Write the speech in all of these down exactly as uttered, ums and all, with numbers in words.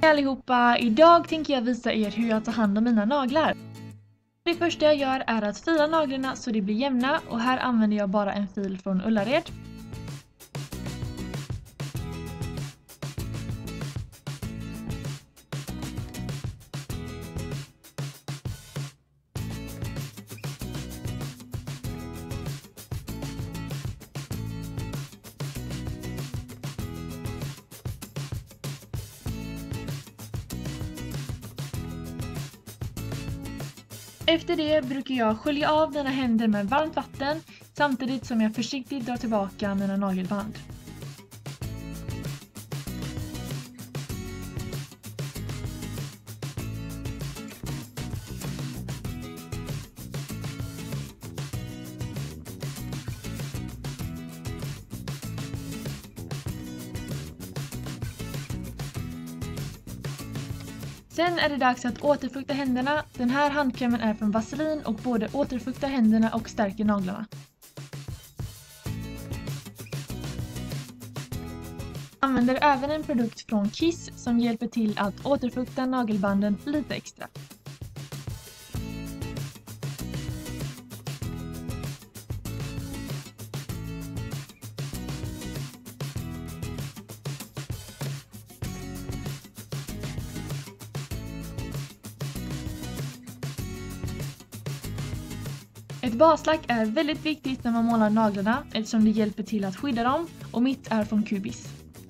Hej allihopa! Idag tänker jag visa er hur jag tar hand om mina naglar. Det första jag gör är att fila naglarna så det blir jämna, och här använder jag bara en fil från Ullared. Efter det brukar jag skölja av mina händer med varmt vatten samtidigt som jag försiktigt drar tillbaka mina nagelband. Sen är det dags att återfukta händerna. Den här handkrämen är från Vaseline och både återfuktar händerna och stärker naglarna. Jag använder även en produkt från Kiss som hjälper till att återfukta nagelbanden lite extra. Ett baslack är väldigt viktigt när man målar naglarna eftersom det hjälper till att skydda dem, och mitt är från Cubis.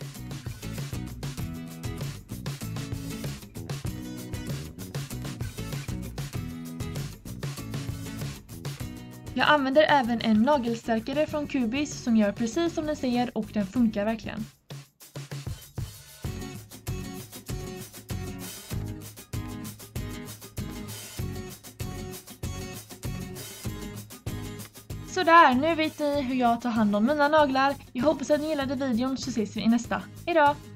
Jag använder även en nagelstärkare från Cubis som gör precis som den säger, och den funkar verkligen. Sådär, nu vet ni hur jag tar hand om mina naglar. Jag hoppas att ni gillade videon, så ses vi i nästa. Hejdå!